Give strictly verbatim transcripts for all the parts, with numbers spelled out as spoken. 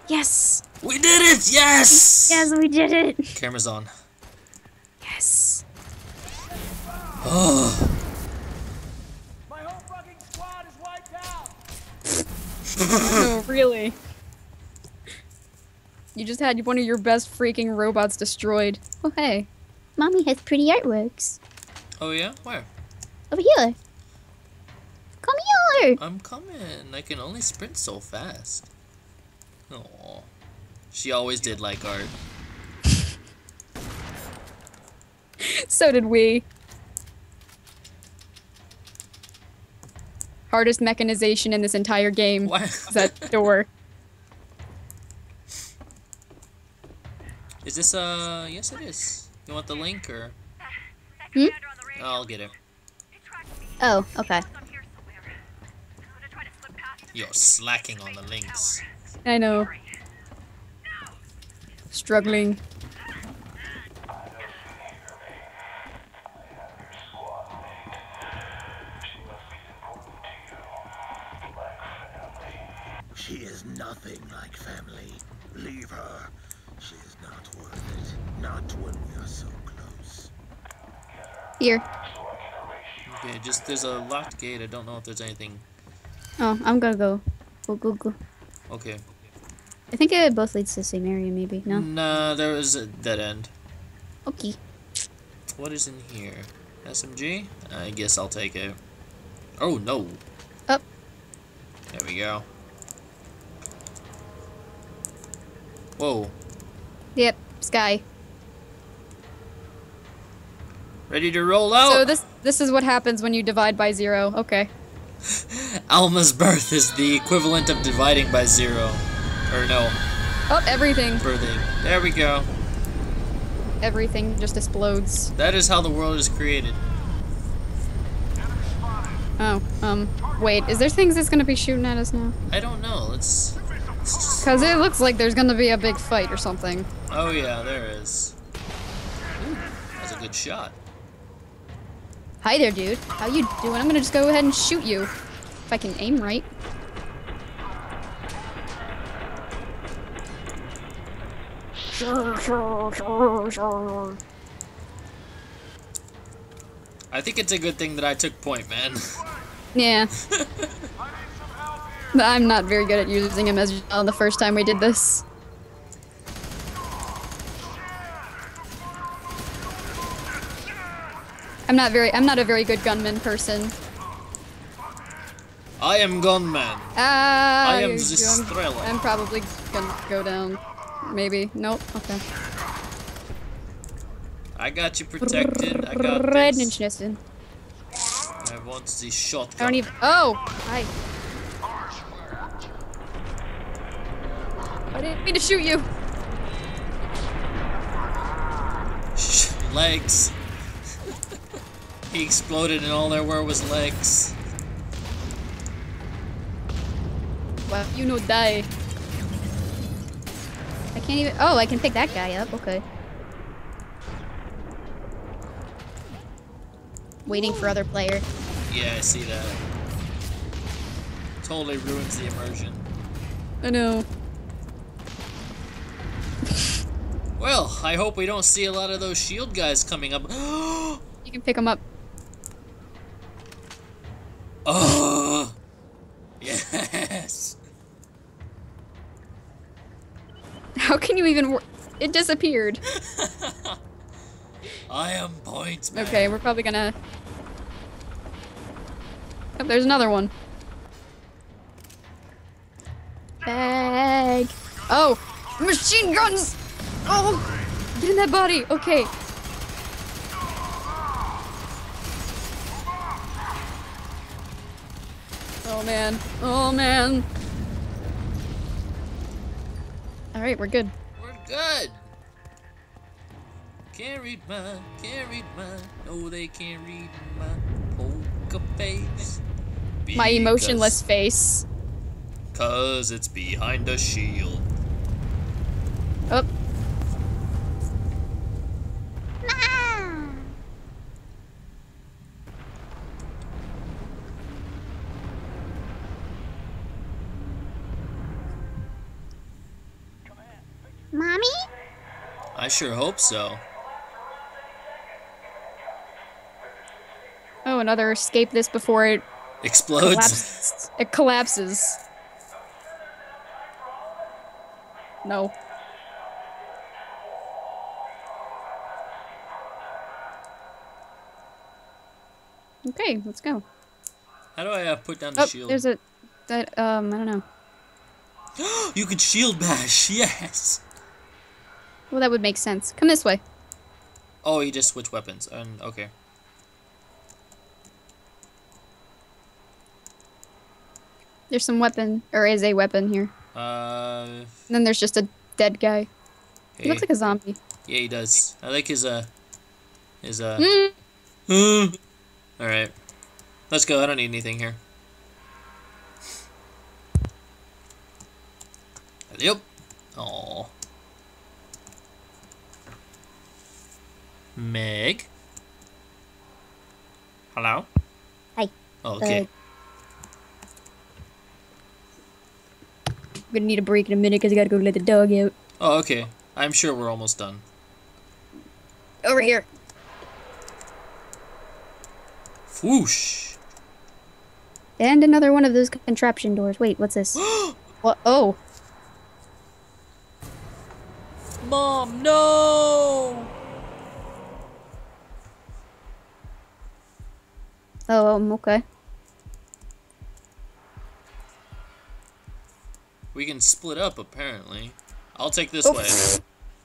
Yes! We did it! Yes! Yes, we did it! Camera's on. Yes. Oh. My whole fucking squad is wiped out! Oh, really? You just had one of your best freaking robots destroyed. Oh, hey. Mommy has pretty artworks. Oh yeah? Where? Over here. Come here! I'm coming. I can only sprint so fast. Oh. She always did like art. So did we. Hardest mechanization in this entire game. What? Is that door. Is this, uh, yes it is. You want the link, or? Hmm? I'll get it. Oh, okay. You're slacking on the links. I know. Struggling. She is nothing like family. Leave her. She is not worth it. Not when we are so close. Here. Okay, just, there's a locked gate. I don't know if there's anything. Oh, I'm gonna go. Go, go, go. Okay. I think it both leads to the same area, maybe. No? Nah, there is a dead end. Okay. What is in here? S M G? I guess I'll take it. Oh, no. Up. There we go. Whoa. Yep. Sky. Ready to roll out? So this this is what happens when you divide by zero. Okay. Alma's birth is the equivalent of dividing by zero. Or no. Oh, everything. Birthing. There we go. Everything just explodes. That is how the world is created. Oh, um, wait, is there things that's gonna be shooting at us now? I don't know. Let's... let's just... Cause it looks like there's gonna be a big fight or something. Oh yeah, there is. Ooh, that's a good shot. Hi there, dude. How you doing? I'm gonna just go ahead and shoot you. If I can aim right. I think it's a good thing that I took point, man. Yeah. But I'm not very good at using him as well the first time we did this. I'm not very- I'm not a very good gunman person. I am gunman. Ah, I am you're- the I'm, Strela. I'm probably gonna go down. Maybe. Nope. Okay. I got you protected. I got Red this. interesting. I want the shotgun. I don't even- Oh! Hi. I didn't mean to shoot you! Legs. He exploded and all there were was legs. Well, you know, die. I can't even- Oh, I can pick that guy up. Okay. Waiting for other player. Yeah, I see that. Totally ruins the immersion. I know. Well, I hope we don't see a lot of those shield guys coming up. You can pick him up. Oh, yes. How can you even wor- It disappeared. I am points man. Okay, we're probably gonna... Oh, there's another one. Bag. Oh! Machine guns! Oh! Get in that body! Okay. Oh man. Oh man. Alright, we're good. We're good. Can't read mine, can't read mine. No, they can't read my poker face. My Because- emotionless face. Cause it's behind a shield. Oh. I sure hope so. Oh, another escape this before it Explodes? collapses. It collapses. No. Okay, let's go. How do I uh, put down the Oh, shield? there's a... That, um, I don't know. You could shield bash, yes! Well, that would make sense. Come this way. Oh, you just switch weapons. And okay. There's some weapon, or is a weapon here. Uh. And then there's just a dead guy. Hey. He looks like a zombie. Yeah, he does. I like his, uh... His, uh... Mm. Alright. Let's go. I don't need anything here. Yep. Aww. Meg? Hello? Hi. Oh, okay. Uh, I'm gonna need a break in a minute because I gotta go let the dog out. Oh, okay. I'm sure we're almost done. Over here. Whoosh! And another one of those contraption doors. Wait, what's this? What? Oh. Mom, no! Oh, um, okay. We can split up, apparently. I'll take this Oh. way.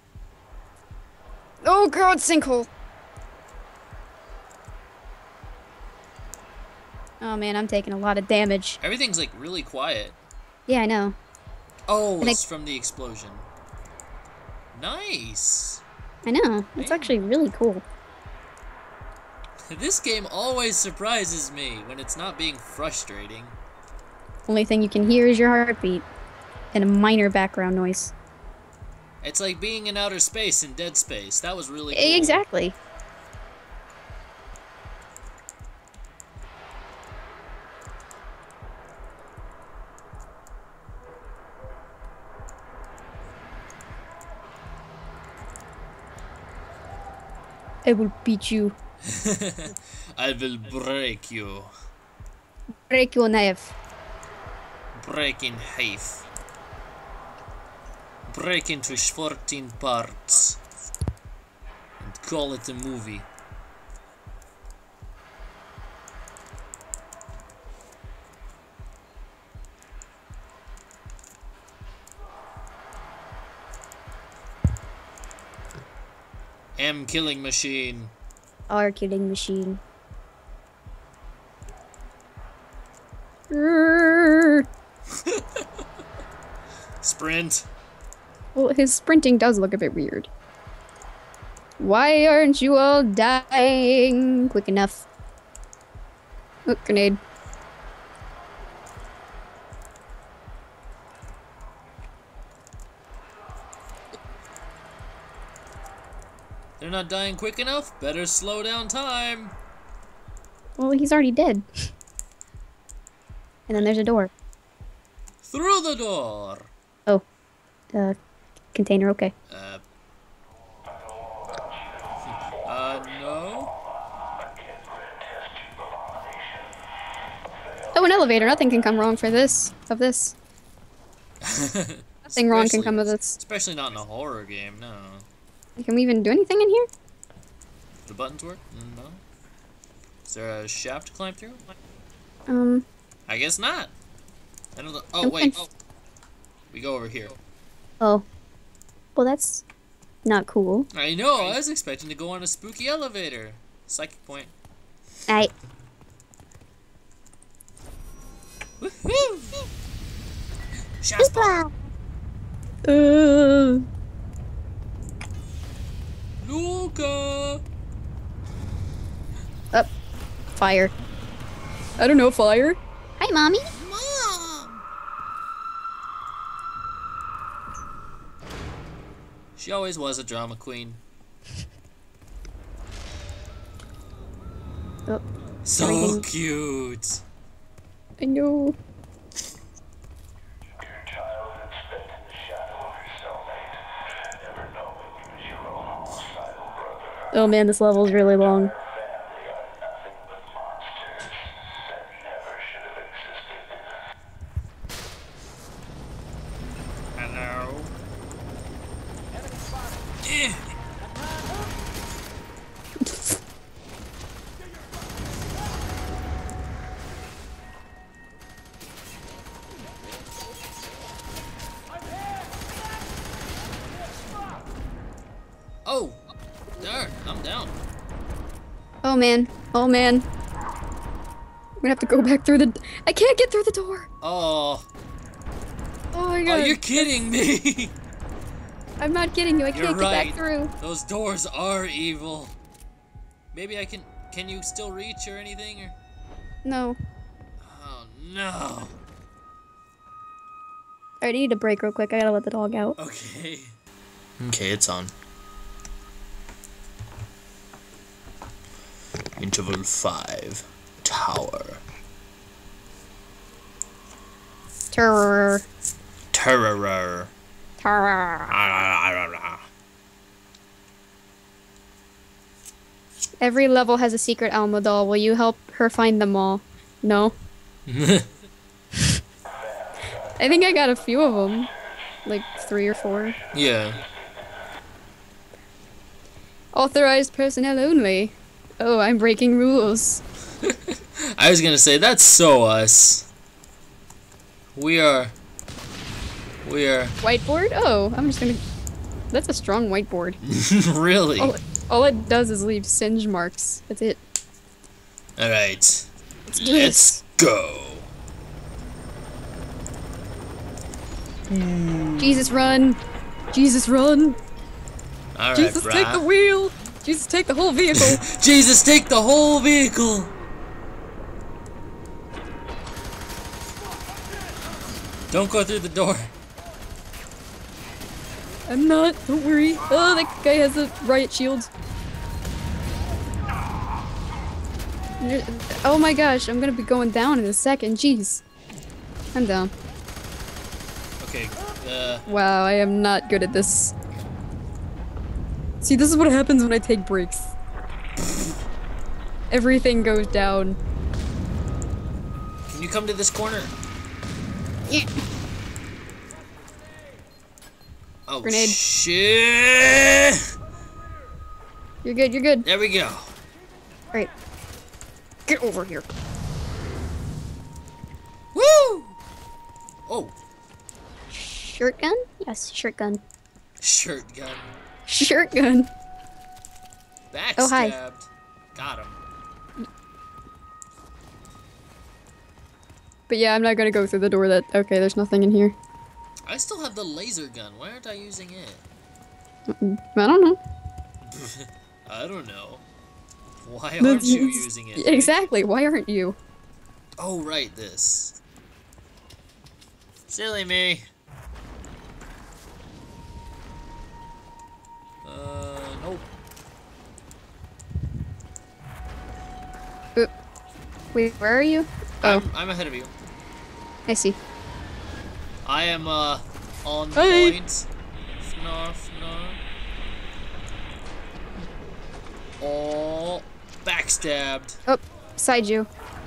Oh god, sinkhole. Oh man, I'm taking a lot of damage. Everything's, like, really quiet. Yeah, I know. Oh, And it's I- from the explosion. Nice! I know. It's Man. actually really cool. This game always surprises me when it's not being frustrating. Only thing you can hear is your heartbeat. And a minor background noise. It's like being in outer space in Dead Space. That was really cool. Exactly. I will beat you. I will break you. Break your knife. Break in half. Break into fourteen parts. And call it a movie. M killing machine. Our killing machine. Rrrr. Sprint. Well, his sprinting does look a bit weird. Why aren't you all dying quick enough? Oh, grenade. They're not dying quick enough? Better slow down time. Well, he's already dead. And then there's a door. Through the door. Oh. Uh, container, okay. Uh. Uh, no? Oh, an elevator. Nothing can come wrong for this. Of this. Nothing wrong can come of this. Especially not in a horror game, no. Can we even do anything in here? Do buttons work? No. Is there a shaft to climb through? Um. I guess not. I don't know. Oh, I'm wait. conf- We go over here. Oh. Well, that's not cool. I know, I was expecting to go on a spooky elevator. Psychic point. I. Woohoo! Shasta! Uh. Luca! Up. Fire. I don't know, fire. Hi, mommy. Mom! She always was a drama queen. Oh. So Everything- cute! I know. Your childhood spent in the shadow of your cellmate, never knowing he was your Oh man, this level is really long. Hello. Eh. Oh, darn, I'm down. Oh man. Oh man. I'm gonna have to go back through the. I can't get through the door. Oh. Oh my Oh, god. you're kidding me. I'm not kidding you. I You're can't get right. back through. Those doors are evil. Maybe I can. Can you still reach or anything? Or? No. Oh no. Alright, I need a break real quick. I gotta let the dog out. Okay. Okay, it's on. Interval five. Tower. Terror. Terror. Terror. Every level has a secret Alma doll. Will you help her find them all? No. I think I got a few of them. Like three or four. Yeah. Authorized personnel only. Oh, I'm breaking rules. I was gonna say, that's so us. We are... We are... Whiteboard? Oh, I'm just gonna... That's a strong whiteboard. Really? All it, all it does is leave singe marks. That's it. Alright. Let's do Let's this. go. Jesus, run! Jesus, run! Alright, Jesus, brah. take the wheel! Jesus, take the whole vehicle! Jesus, take the whole vehicle! Don't go through the door. I'm not, don't worry. Oh, that guy has a riot shield. Oh my gosh, I'm gonna be going down in a second. Jeez. I'm down. Okay, uh... Wow, I am not good at this. See, this is what happens when I take breaks. Everything goes down. Can you come to this corner? Yeah. Oh, Grenade. shit! You're good, you're good. There we go. Right. Get over here. Woo! Oh, Shirt gun? Yes, shirt gun. shirt gun. Shirt gun. Backstabbed. Oh, hi. Got him. But yeah, I'm not gonna go through the door that- okay, there's nothing in here. I still have the laser gun. Why aren't I using it? I don't know. I don't know. Why aren't you using it? Exactly, why aren't you? Oh, right, this. Silly me. Uh, nope. Oop. Wait, where are you? Oh, I'm, I'm ahead of you. I see. I am, uh, on Hey. point. Fnarf, fnarf. Oh, backstabbed. Oh, beside you.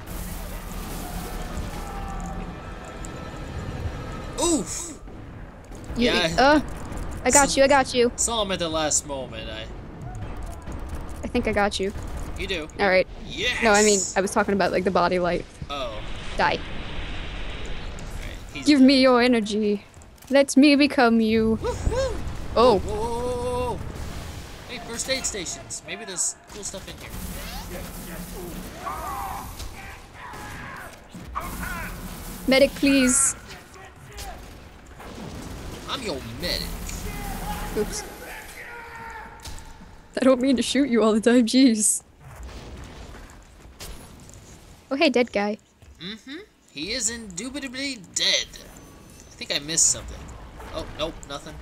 Oof! You- Yeah. Uh, I got you, I got you. Saw him at the last moment. I. I think I got you. You do. Alright. Yes! No, I mean, I was talking about, like, the body light. Oh. Die. Alright, he's... Give me your energy. Let me become you. Woo, woo. Oh. Whoa, whoa, whoa, whoa. Hey, first aid stations. Maybe there's cool stuff in here. Medic, please. I'm your medic. Oops. I don't mean to shoot you all the time, jeez. Oh, hey, dead guy. Mm-hmm. He is indubitably dead. I think I missed something. Oh, nope, nothing.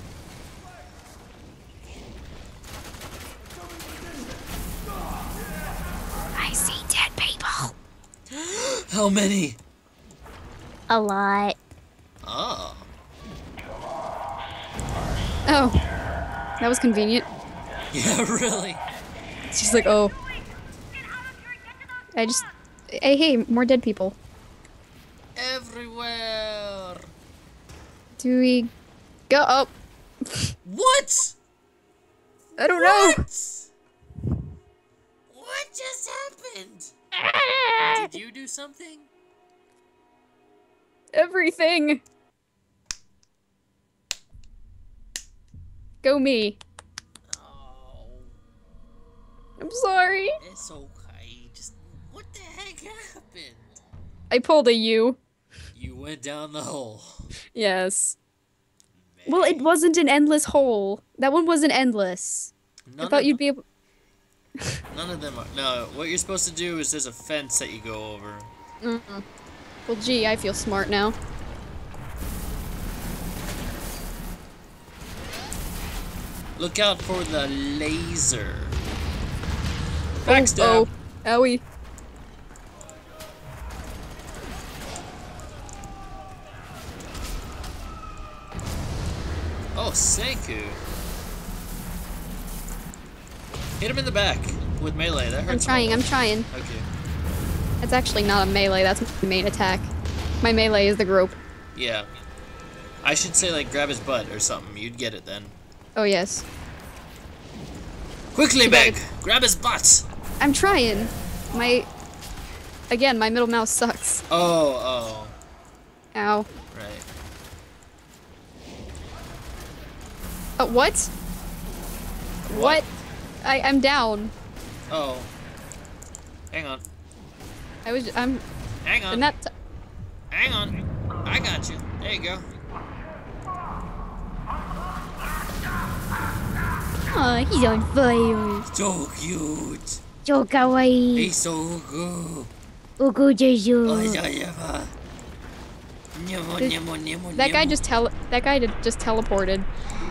I see dead people. How many? A lot. Oh. Oh. That was convenient. Yeah, really. She's like, oh. I just... Hey, hey, more dead people. Everywhere. Do we go up? What? I don't what? know. What just happened? Did you do something? Everything. Go me. Oh. I'm sorry. It's okay. Just what the heck happened? I pulled a U. You went down the hole. Yes. Man. Well, it wasn't an endless hole. That one wasn't endless. None I thought of, you'd be able... None of them are. No, what you're supposed to do is there's a fence that you go over. Mm-mm. Well, gee, I feel smart now. Look out for the laser. Backstab. Oh, oh. Owie. Oh, Senku. Hit him in the back with melee. That hurts. I'm trying, I'm trying. Okay. That's actually not a melee, that's my main attack. My melee is the grope. Yeah. I should say, like, grab his butt or something. You'd get it then. Oh, yes. Quickly, Too Meg! bad. Grab his butt! I'm trying. My... Again, my middle mouse sucks. Oh, oh. Ow. Right. Uh, what? What? I, I'm down. Oh. Hang on. I was... I'm... Hang on. In that... T Hang on. I got you. There you go. Aw, he's on fire. So cute. So kawaii. He's so good. Ugu jeju. Oh, yeah, yeah. Nemo, This- nemo, nemo, That guy nemo. just tele- That guy did just teleported.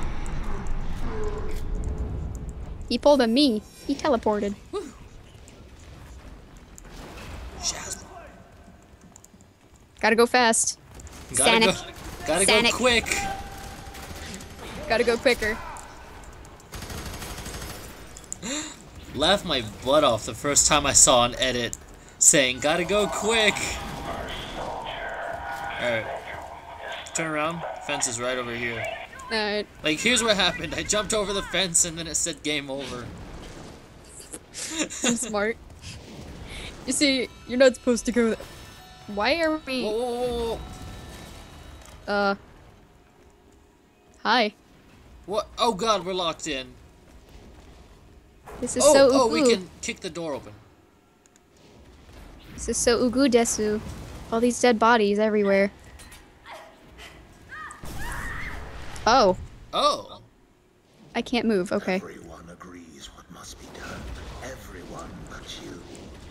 He pulled a me. He teleported. Shazma. Gotta go fast. Gotta Sonic. go. Gotta Sonic. go quick. Gotta go quicker. Laughed my butt off the first time I saw an edit saying, gotta go quick. Alright. Turn around. Fence is right over here. Alright. Like, here's what happened. I jumped over the fence and then it said game over. I'm smart. You see, you're not supposed to go. Why are we? Whoa, whoa, whoa, whoa. Uh. Hi. What? Oh god, we're locked in. This is Oh, so oh, ugu. we can kick the door open. This is so ugu desu. All these dead bodies everywhere. Oh. Oh. I can't move. Okay. Everyone agrees what must be done. Everyone but you.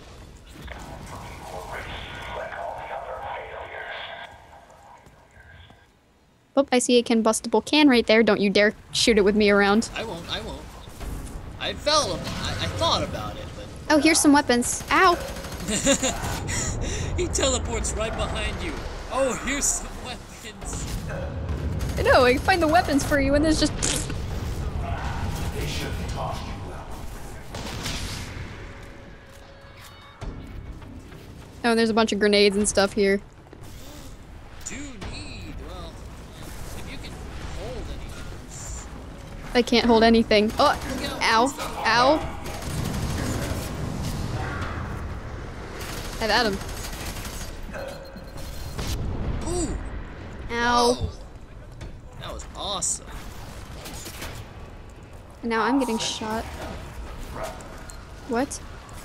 Oh, I see a combustible can right there. Don't you dare shoot it with me around. I won't, I won't. I felt, I, I thought about it, but... Oh, here's some weapons. Ow! He teleports right behind you. Oh, here's some weapons. I know, I can find the weapons for you and there's just... They shouldn't toss you out. Oh, and there's a bunch of grenades and stuff here. Do need, well, if you can hold anything. I can't hold anything. Oh! Ow. Ow. Have at him. Ooh! Ow. Whoa. That was awesome. And now I'm getting shot. What?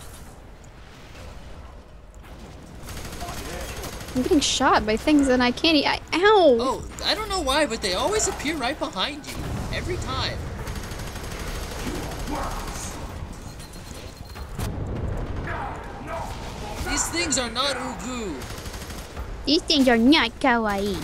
I'm getting shot by things that I can't eat. I Ow! Oh, I don't know why, but they always appear right behind you. Every time. These things are not ugu. These things are not kawaii.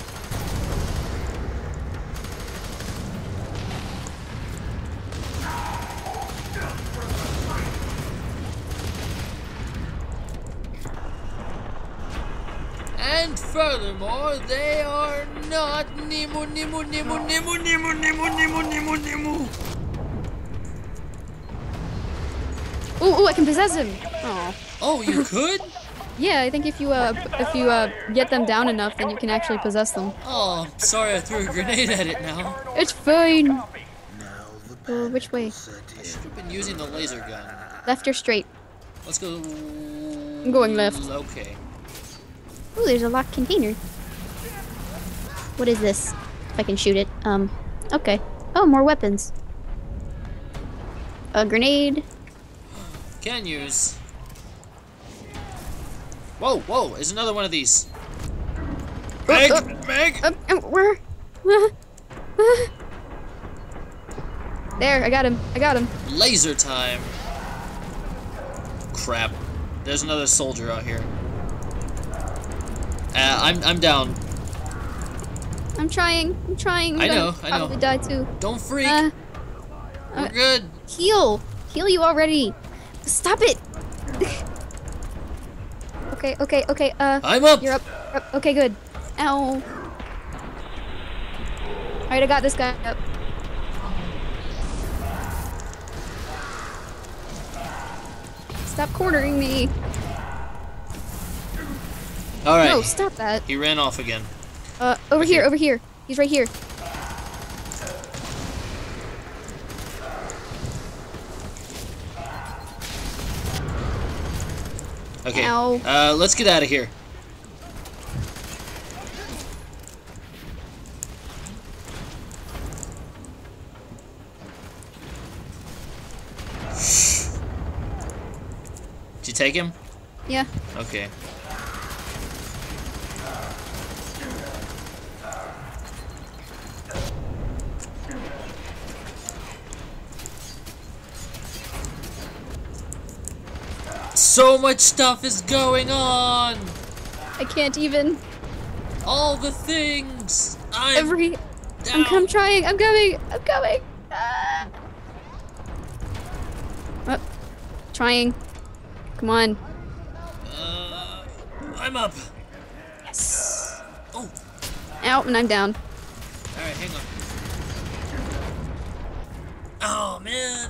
And furthermore, they are not Nemo, Nemo, Nemo, Nemo, Nemo, Nemo, Nemo, Nemo, Nemo. Ooh, ooh, I can possess him. Oh. Oh, you could? Yeah, I think if you uh if you uh get them down enough, then you can actually possess them. Oh, sorry I threw a grenade at it now. It's fine. Now the Uh, which way? set I in. should have been using the laser gun. Left or straight? Let's go. I'm going left. Okay. Ooh, there's a locked container. What is this? If I can shoot it. Um, okay. Oh, more weapons. A grenade. Can use. Whoa, whoa, there's another one of these. Meg! oh. Meg! Um, um, where? There, I got him. I got him. Laser time. Crap. There's another soldier out here. Uh, I'm I'm down. I'm trying. I'm trying. I'm I gonna know, I know. Probably die too. Don't freak. Uh, We're uh, good. Heal. Heal you already. Stop it. Okay, okay, okay. Uh, I'm up. You're up. You're up. Okay, good. Ow. Alright, I got this guy up. Stop cornering me. All right. No, stop that. He ran off again. Uh, over Okay. here, over here. He's right here. Okay. Ow. Uh, let's get out of here. Did you take him? Yeah. Okay. So much stuff is going on. I can't even. All the things. I'm Every. I'm, down. I'm trying. I'm coming. I'm coming. Ah. Oh, trying. Come on. Uh, I'm up. Yes. Oh, Out, and I'm down. all right, hang on. Oh man.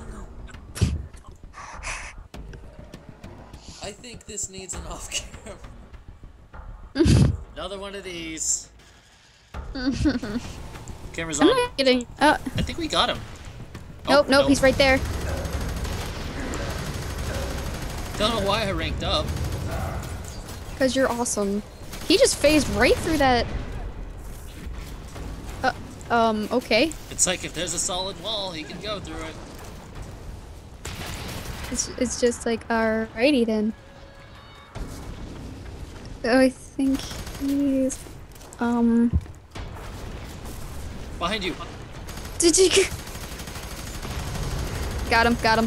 I think this needs an off-camera. Another one of these. Camera's I'm on. not getting. Uh, I think we got him. nope, nope, he's right there. Don't know why I ranked up. Because you're awesome. He just phased right through that. Uh, um, okay. It's like if there's a solid wall, he can go through it. It's, it's just like, alrighty then. I think he's, um... Behind you. Did you... Got him, got him.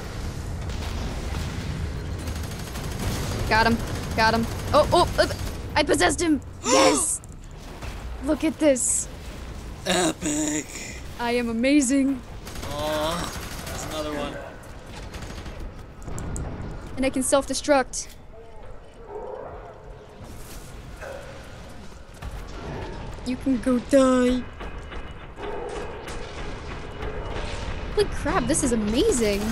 Got him, got him. Oh, oh, uh, I possessed him! Yes! Look at this. Epic. I am amazing. Oh, there's another one. And I can self-destruct. You can go die. Holy crap, this is amazing.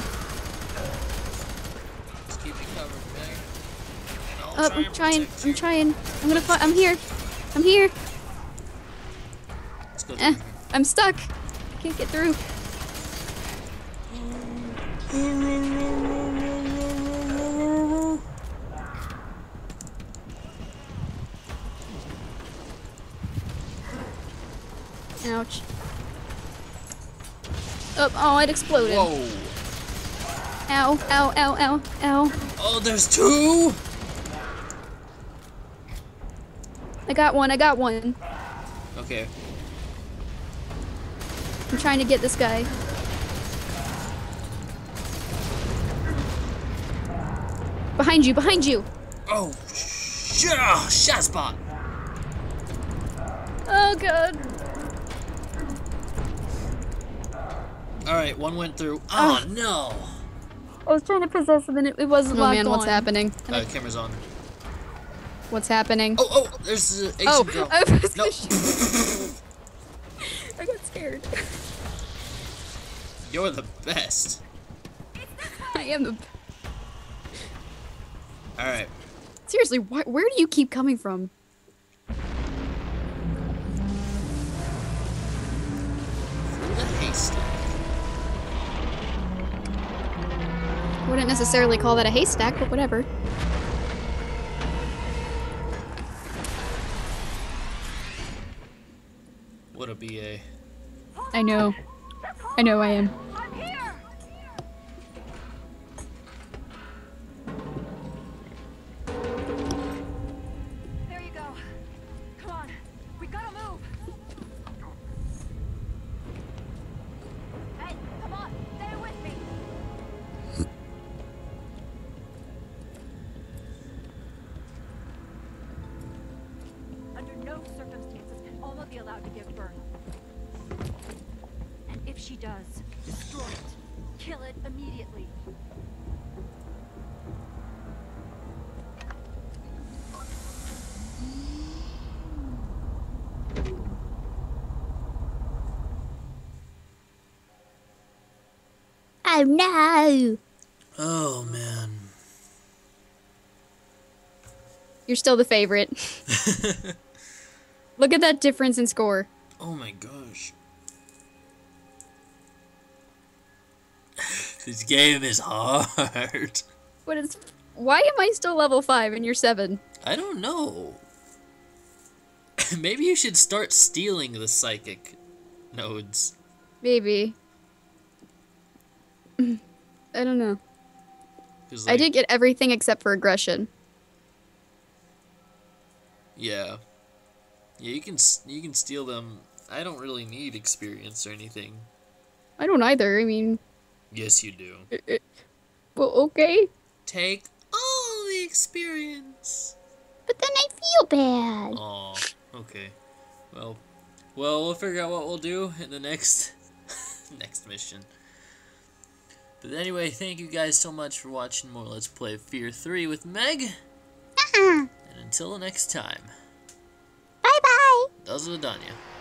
Just keep me covered, man. And I'll Uh, try I'm and trying, protect I'm you. trying. I'm gonna fight, I'm here. I'm here. Let's go Eh, through I'm stuck. I can't get through. Ouch. Oh, oh, it exploded. Whoa. Ow, ow, ow, ow, ow. Oh, there's two. I got one, I got one. Okay. I'm trying to get this guy. Behind you, behind you. Oh, yeah, shot spot. Oh god. All right, one went through. Oh no. I was trying to possess him and it, it wasn't Oh locked man, what's on. happening? Uh, camera's on. What's happening? Oh, oh, there's an Asian Oh, girl. I was No. I got scared. You're the best. I am the Alright. Seriously, wh where do you keep coming from? Through the haystack. Wouldn't necessarily call that a haystack, but whatever. What a B A. I know. I know I am. I'm here! There you go. Come on. We gotta move. Hey, come on. Stay with me. Under no circumstances can Alma be allowed to give birth. And if she does, destroy it. Kill it immediately. Oh no! Oh, man. You're still the favorite. Look at that difference in score. Oh my gosh. This game is hard. What is... Why am I still level five and you're seven? I don't know. Maybe you should start stealing the psychic nodes. Maybe. I don't know. 'Cause, I like, did get everything except for aggression. Yeah. Yeah, you can s- you can steal them. I don't really need experience or anything. I don't either, I mean... Yes, you do. Well, okay. Take all the experience. But then I feel bad. Aw, okay. Well, well, we'll figure out what we'll do in the next next mission. But anyway, thank you guys so much for watching more Let's Play F E A R three with Meg. Uh-uh. And until the next time. Bye-bye. Do zadania.